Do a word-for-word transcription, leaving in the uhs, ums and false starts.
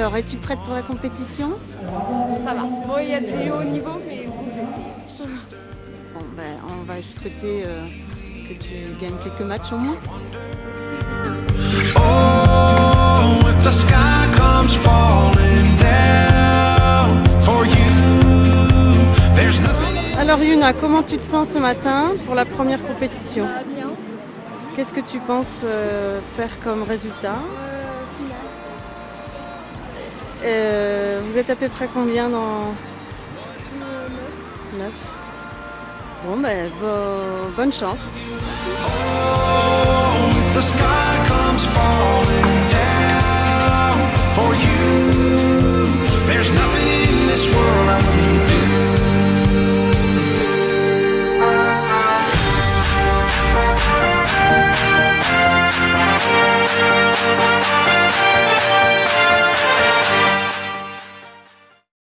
Alors, es-tu prête pour la compétition? Ça va. Bon, il y a du haut niveau, mais on va essayer. Bon, ben, on va souhaiter euh, que tu gagnes quelques matchs au moins. Oh, if the sky comes falling down for you, there's nothing. Alors Yuna, comment tu te sens ce matin pour la première compétition? Ça va bien. Qu'est-ce que tu penses euh, faire comme résultat? Euh, finale. Euh, vous êtes à peu près combien dans Euh, neuf? Bon, ben, bo- bonne chance. Oh, if the sky comes falling